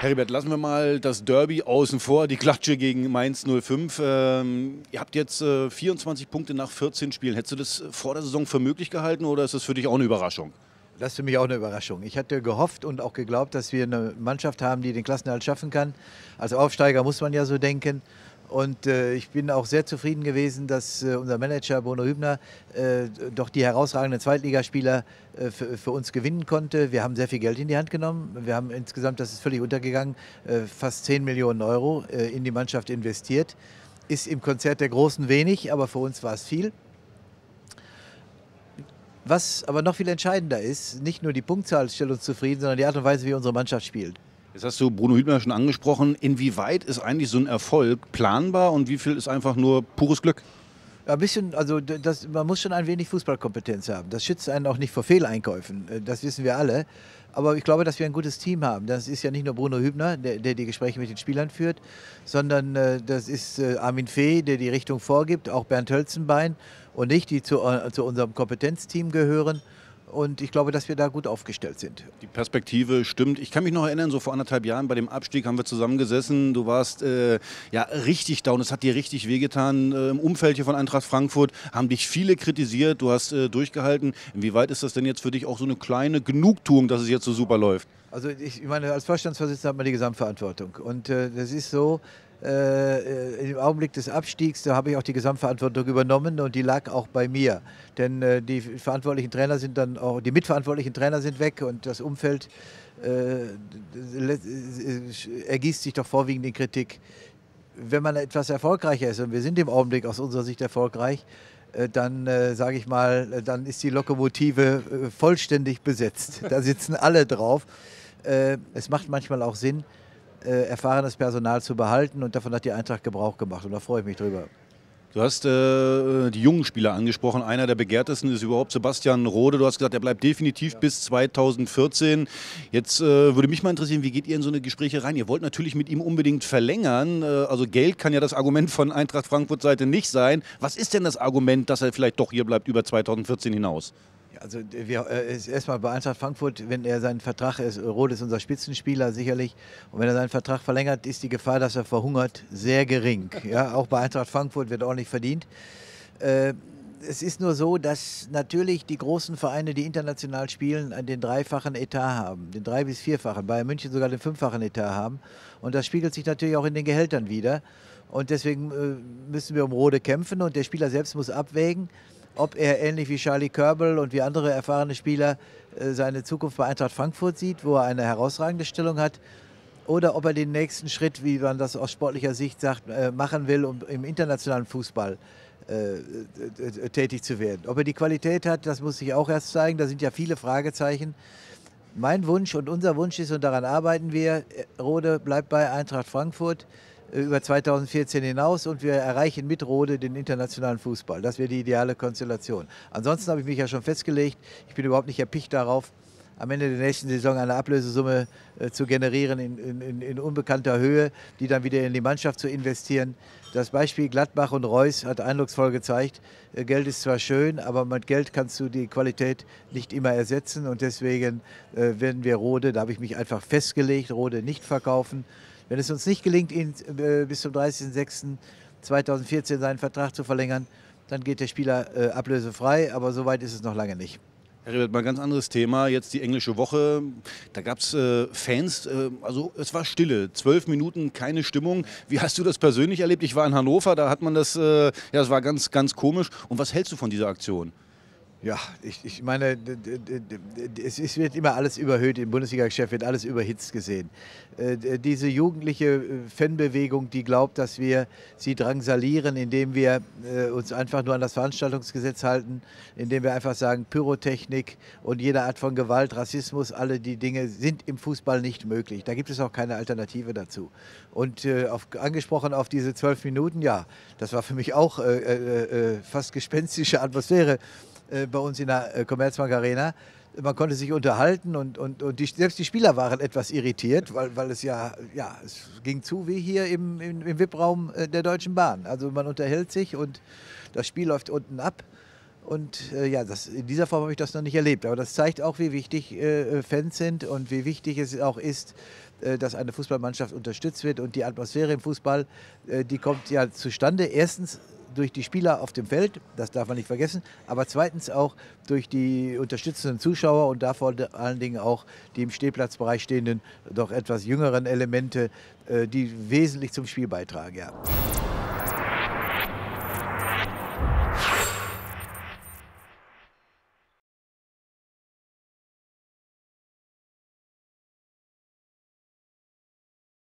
Heribert, lassen wir mal das Derby außen vor, die Klatsche gegen Mainz 05. Ihr habt jetzt 24 Punkte nach 14 Spielen. Hättest du das vor der Saison für möglich gehalten oder ist das für dich auch eine Überraschung? Das ist für mich auch eine Überraschung. Ich hatte gehofft und auch geglaubt, dass wir eine Mannschaft haben, die den Klassenerhalt schaffen kann. Als Aufsteiger muss man ja so denken. Und ich bin auch sehr zufrieden gewesen, dass unser Manager Bruno Hübner doch die herausragenden Zweitligaspieler für uns gewinnen konnte. Wir haben sehr viel Geld in die Hand genommen. Wir haben insgesamt, das ist völlig untergegangen, fast 10 Millionen Euro in die Mannschaft investiert. Ist im Konzert der Großen wenig, aber für uns war es viel. Was aber noch viel entscheidender ist, nicht nur die Punktzahl stellt uns zufrieden, sondern die Art und Weise, wie unsere Mannschaft spielt. Jetzt hast du Bruno Hübner schon angesprochen. Inwieweit ist eigentlich so ein Erfolg planbar und wie viel ist einfach nur pures Glück? Ein bisschen, also man muss schon ein wenig Fußballkompetenz haben. Das schützt einen auch nicht vor Fehleinkäufen, das wissen wir alle. Aber ich glaube, dass wir ein gutes Team haben. Das ist ja nicht nur Bruno Hübner, der die Gespräche mit den Spielern führt, sondern das ist Armin Fee, der die Richtung vorgibt, auch Bernd Hölzenbein und ich, die zu unserem Kompetenzteam gehören. Und ich glaube, dass wir da gut aufgestellt sind. Die Perspektive stimmt. Ich kann mich noch erinnern, so vor 1,5 Jahren bei dem Abstieg haben wir zusammengesessen. Du warst ja richtig down, es hat dir richtig wehgetan. Im Umfeld hier von Eintracht Frankfurt haben dich viele kritisiert, du hast durchgehalten. Inwieweit ist das denn jetzt für dich auch so eine kleine Genugtuung, dass es jetzt so super läuft? Also ich meine, als Vorstandsvorsitzender hat man die Gesamtverantwortung. Und das ist so, im Augenblick des Abstiegs, da habe ich auch die Gesamtverantwortung übernommen und die lag auch bei mir. Denn die verantwortlichen Trainer sind dann auch, die mitverantwortlichen Trainer sind weg und das Umfeld ergießt sich doch vorwiegend in Kritik. Wenn man etwas erfolgreicher ist, und wir sind im Augenblick aus unserer Sicht erfolgreich, dann sage ich mal, dann ist die Lokomotive vollständig besetzt. Da sitzen alle drauf. Es macht manchmal auch Sinn, erfahrenes Personal zu behalten und davon hat die Eintracht Gebrauch gemacht und da freue ich mich drüber. Du hast die jungen Spieler angesprochen. Einer der begehrtesten ist überhaupt Sebastian Rode. Du hast gesagt, er bleibt definitiv bis 2014. Jetzt würde mich mal interessieren, wie geht ihr in so eine Gespräche rein? Ihr wollt natürlich mit ihm unbedingt verlängern. Also Geld kann ja das Argument von Eintracht Frankfurt-Seite nicht sein. Was ist denn das Argument, dass er vielleicht doch hier bleibt über 2014 hinaus? Also erstmal bei Eintracht Frankfurt, wenn er seinen Vertrag, Rode ist unser Spitzenspieler sicherlich, und wenn er seinen Vertrag verlängert, ist die Gefahr, dass er verhungert, sehr gering. Ja, auch bei Eintracht Frankfurt wird ordentlich verdient. Es ist nur so, dass natürlich die großen Vereine, die international spielen, den dreifachen Etat haben, den 3- bis 4-fachen, Bayern München sogar den 5-fachen Etat haben. Und das spiegelt sich natürlich auch in den Gehältern wider. Und deswegen müssen wir um Rode kämpfen und der Spieler selbst muss abwägen, ob er ähnlich wie Charlie Körbel und wie andere erfahrene Spieler seine Zukunft bei Eintracht Frankfurt sieht, wo er eine herausragende Stellung hat, oder ob er den nächsten Schritt, wie man das aus sportlicher Sicht sagt, machen will, um im internationalen Fußball tätig zu werden. Ob er die Qualität hat, das muss sich auch erst zeigen. Da sind ja viele Fragezeichen. Mein Wunsch und unser Wunsch ist, und daran arbeiten wir, Rode bleibt bei Eintracht Frankfurt über 2014 hinaus und wir erreichen mit Rode den internationalen Fußball. Das wäre die ideale Konstellation. Ansonsten habe ich mich ja schon festgelegt, ich bin überhaupt nicht erpicht darauf, am Ende der nächsten Saison eine Ablösesumme zu generieren in unbekannter Höhe, die dann wieder in die Mannschaft zu investieren. Das Beispiel Gladbach und Reus hat eindrucksvoll gezeigt, Geld ist zwar schön, aber mit Geld kannst du die Qualität nicht immer ersetzen und deswegen werden wir Rode, da habe ich mich einfach festgelegt, Rode nicht verkaufen. Wenn es uns nicht gelingt, ihn bis zum 30.06.2014 seinen Vertrag zu verlängern, dann geht der Spieler ablösefrei, aber so weit ist es noch lange nicht. Herr Ribert, mal ein ganz anderes Thema. Jetzt die englische Woche. Da gab es Fans, also es war Stille. 12 Minuten, keine Stimmung. Wie hast du das persönlich erlebt? Ich war in Hannover, da hat man das, ja, das war ganz, ganz komisch. Und was hältst du von dieser Aktion? Ja, ich meine, es wird immer alles überhöht, im Bundesliga-Geschäft wird alles überhitzt gesehen. Diese jugendliche Fanbewegung, die glaubt, dass wir sie drangsalieren, indem wir uns einfach nur an das Veranstaltungsgesetz halten, indem wir einfach sagen, Pyrotechnik und jede Art von Gewalt, Rassismus, alle die Dinge sind im Fußball nicht möglich. Da gibt es auch keine Alternative dazu. Und angesprochen auf diese 12 Minuten, ja, das war für mich auch fast gespenstische Atmosphäre bei uns in der Commerzbank Arena. Man konnte sich unterhalten und selbst die Spieler waren etwas irritiert, weil es ja, es ging zu wie hier im VIP-Raum der Deutschen Bahn. Also man unterhält sich und das Spiel läuft unten ab. Und ja, in dieser Form habe ich das noch nicht erlebt. Aber das zeigt auch, wie wichtig Fans sind und wie wichtig es auch ist, dass eine Fußballmannschaft unterstützt wird. Und die Atmosphäre im Fußball, die kommt ja zustande. Erstens durch die Spieler auf dem Feld, das darf man nicht vergessen, aber zweitens auch durch die unterstützenden Zuschauer und da vor allen Dingen auch die im Stehplatzbereich stehenden, doch etwas jüngeren Elemente, die wesentlich zum Spiel beitragen. Ja.